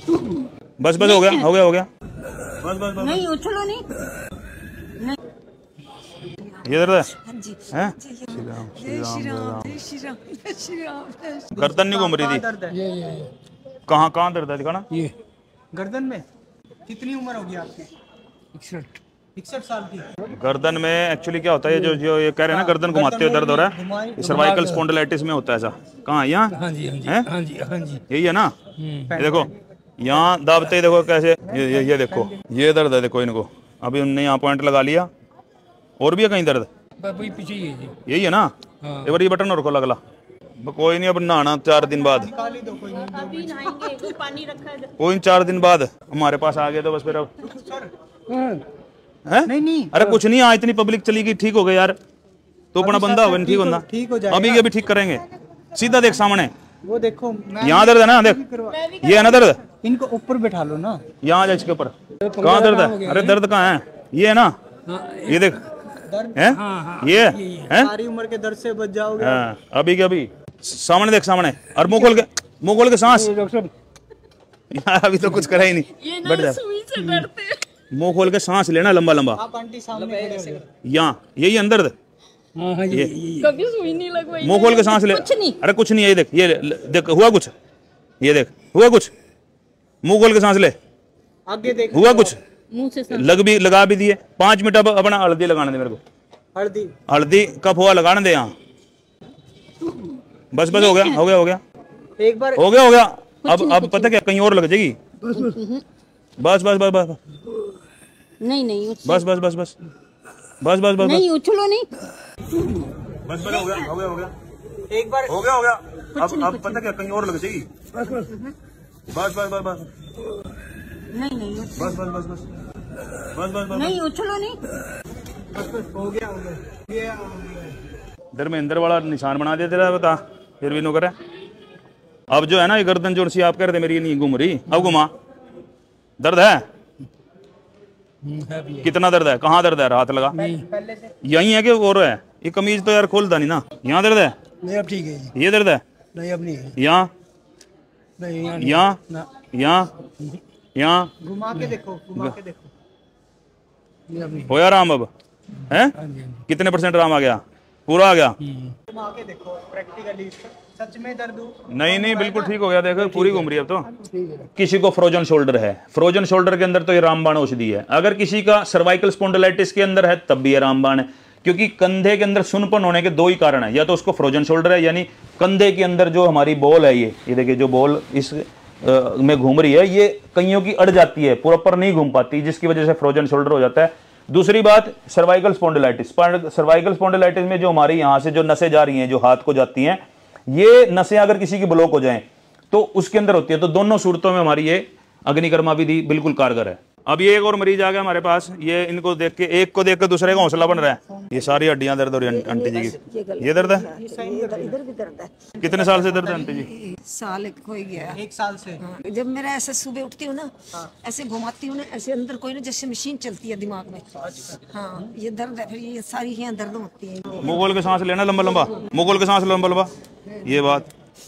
बस बस, हो गया हो गया हो गया, बस बस बस। नहीं उछलो नहीं। ये दर्द है? हाँ जी। हैं? श्री राम जय श्री राम जय श्री राम जय श्री राम। गर्दन नहीं घूम रही थी? दर्द है ये कहाँ कहाँ दर्द है, दिखाना। ये गर्दन में। कितनी उम्र होगी आपकी? 61 साल की। गर्दन में एक्चुअली क्या होता है, जो जो ये कह रहे हैं ना, गर्दन घुमाते हुए दर्द हो रहा है, सर्वाइकल स्पॉन्डिलाइटिस में होता है ऐसा। कहाँ? यहाँ? हाँ जी हैं? हाँ जी हाँ जी। यही है ना? ये देखो, यहाँ दाबते ही देखो कैसे, ये देखो, ये दर्द है, देखो इनको। अभी उनने यहाँ पॉइंट लगा लिया। और भी है कहीं दर्द? पीछे ही है जी। यही है ना? हाँ। एक बार ये बटन और खोला अगला। कोई नहीं, अब नहाना 4 दिन बाद, अभी नहाएंगे, कोई पानी रखा है। कोई 4 दिन बाद हमारे पास आ गए तो बस फिर अब है? नहीं अरे कुछ नहीं, आज इतनी पब्लिक चली गई, ठीक हो गया यार। तो अपना बंदा होगा, ठीक होना, ठीक हो जाएगा। अभी ठीक करेंगे। सीधा देख सामने, वो देखो यहाँ दर्द है ना, देख ये है ना दर्द। इनको ऊपर बैठा लो ना, यहाँ जा इसके ऊपर। कहाँ दर्द है? अरे दर्द कहाँ है? ये है ना, ये देख है, ये है। सारी उम्र के दर्द से बच जाओगे। हाँ, अभी के अभी सामने देख, सामने। और मुंह खोल के सांस। यार अभी तो कुछ करा ही नहीं, बैठ जा। सुई से डरते हैं। मुंह खोल के सांस लेना लंबा लंबा। आप आंटी सामने खड़े हो। यहाँ यही अंदर दर्द। कभी सुई नहीं लगवाई। मुंह खोल के सांस ले। कुछ नहीं। अरे कुछ नहीं है, ये देख, ये देख, हुआ कुछ? ये देख, हुआ कुछ? मुंह खोल के सांस ले। आगे देख, हुआ कुछ? मुंह से लगा भी दिए। 5 मिनट अब अपना हल्दी लगाने दे मेरे को। हल्दी का फुआ लगाने दे यहाँ। बस बस, हो गया हो गया हो गया, एक बार हो गया हो गया। अब पता क्या, कहीं और लग जाएगी। बस बस बस बस नहीं नहीं बस बस बस बस बस बस बस बस नहीं उछलो नहीं। बस बस, हो गया हो गया हो गया, एक बार हो गया हो गया। अब पता क्या, कहीं और लग जाएगी। बस बस बस बस नहीं नहीं बस बस बस बस बस बस बस। नहीं उछलो नहीं। हो गया ये धर्मेंद्र वाला निशान बना दिया तेरा, बता फिर भी नो करे। अब जो है ना, ये गर्दन जोड़ सी आप कह रहे थे मेरी, नहीं घूम रही, अब घुमा। दर्द है? कितना दर्द है? कहाँ दर्द है? हाथ लगा। यही है कि और है? ये कमीज तो यार खोलता नहीं ना। यहाँ दर्द है? नहीं अब ठीक है जी। ये दर्द है? नहीं अब नहीं है। यहाँ नहीं यहाँ यहाँ घुमा के देखो, घुमा के देखो। नहीं अब नहीं। होया आराम अब है? कितने % आराम आ गया? पूरा आ गया? घुमा के देखो प्रैक्टिकली, सच में दर्द हो? नहीं बिल्कुल ठीक हो गया। देखो पूरी घूम रही है अब तो। किसी को फ्रोजन शोल्डर है, फ्रोजन शोल्डर के अंदर तो ये रामबाण औषधि है। अगर किसी का सर्वाइकल स्पॉन्डिलाइटिस के अंदर है तब भी ये रामबाण है, क्योंकि कंधे के अंदर सुनपन होने के 2 ही कारण है। या तो उसको फ्रोजन शोल्डर है, यानी कंधे के अंदर जो हमारी बॉल है, ये देखिए जो बॉल इस में घूम रही है, ये कईयों की अड़ जाती है, प्रॉपर नहीं घूम पाती, जिसकी वजह से फ्रोजन शोल्डर हो जाता है। दूसरी बात, सर्वाइकल स्पॉन्डिलाइटिस। सर्वाइकल स्पॉन्डिलाइटिस में जो हमारी यहाँ से जो नसें जा रही हैं, जो हाथ को जाती हैं, ये नसें अगर किसी की ब्लॉक हो जाएं तो उसके अंदर होती है। तो दोनों सूरतों में हमारी ये अग्निकर्मा विधि बिल्कुल कारगर है। अब ये एक और मरीज आ गया हमारे पास। ये इनको देख के, एक को देख के दूसरे का हौसला बन रहा है। ये सारी हड्डियां दर्द हो रही है आंटी जी की। ये दर्द है? इधर भी दर्द है। कितने साल से दर्द है आंटी जी? साल हो गया। 1 साल से। जब मेरा ऐसे सुबह उठती हूँ ना, ऐसे घुमाती हूँ ना, ऐसे अंदर कोई ना जैसे मशीन चलती है दिमाग में। हाँ ये दर्द है, फिर ये सारी यहाँ दर्द होती है। मुंह खोल के सांस लेना लंबा लंबा, मुंह खोल के सांस लंबा लंबा। ये बात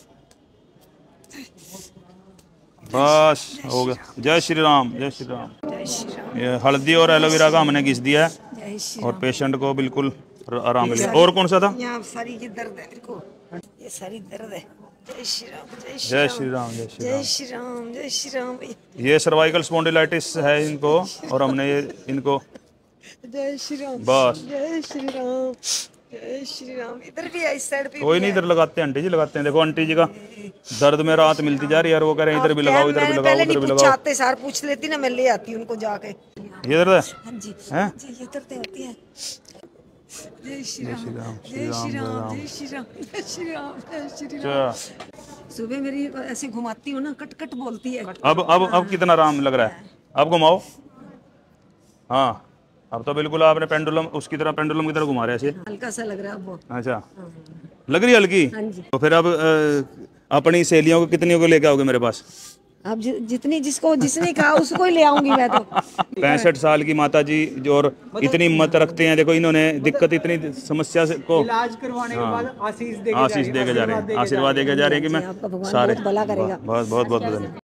बस हो गया। जय श्री राम जय श्री राम। जय श्री राम। ये हल्दी और एलोवेरा का हमने घिस दिया है जय श्री और पेशेंट को बिल्कुल आराम मिले। और कौन सा था? यहाँ सारी ये दर्द है, देखो ये सारी दर्द है। जय श्री राम जय जय श्री राम जय श्री राम जय श्री राम जय श्री राम। ये सर्वाइकल स्पॉन्डिलाइटिस है इनको, और हमने ये इनको जय श्री राम बस। जय श्री राम जय श्री राम। इधर भी है, इस साइड पे कोई नहीं, इधर लगाते हैं आंटी जी, लगाते हैं। देखो आंटी जी का दर्द में राहत मिलती जा रही है, यार वो कह रहे हैं इधर भी लगाओ, इधर भी लगाओ, उधर भी लगाओ। आते सार पूछ लेती ना, मैं ले आती उनको जाके। ये दर्द है? हाँ जी हैं? जी, ये दर्द होती है। जय श्री राम जय श्री राम जय श्री राम जय श्री राम जय श्री राम। सुबह मेरी ऐसे घुमाती हूँ ना, कट कट बोलती है। अब कितना आराम लग रहा है? अब घुमाओ। हाँ अब तो बिल्कुल आपने पेंडुलम उसकी तरह, पेंडुलम की तरह घुमा रहे हैं। हल्का सा लग रहा है वो। अच्छा लग रही है हल्की? हाँ जी। तो फिर अब अपनी सहेलियों को कितनी को लेके आओगे मेरे पास? अब जितनी जिसको जिसने कहा उसको ही ले आऊंगी मैं तो। 65 साल की माता जी जो, और इतनी हिम्मत रखते हैं। देखो इन्होंने दिक्कत, इतनी समस्या से को इलाज करवाने के बाद आशीष आशीष देके जा रहे हैं, आशीर्वाद देके जा रहे हैं कि मैं आपका भगवान सारे बहुत भला करेगा। बहुत बहुत बहुत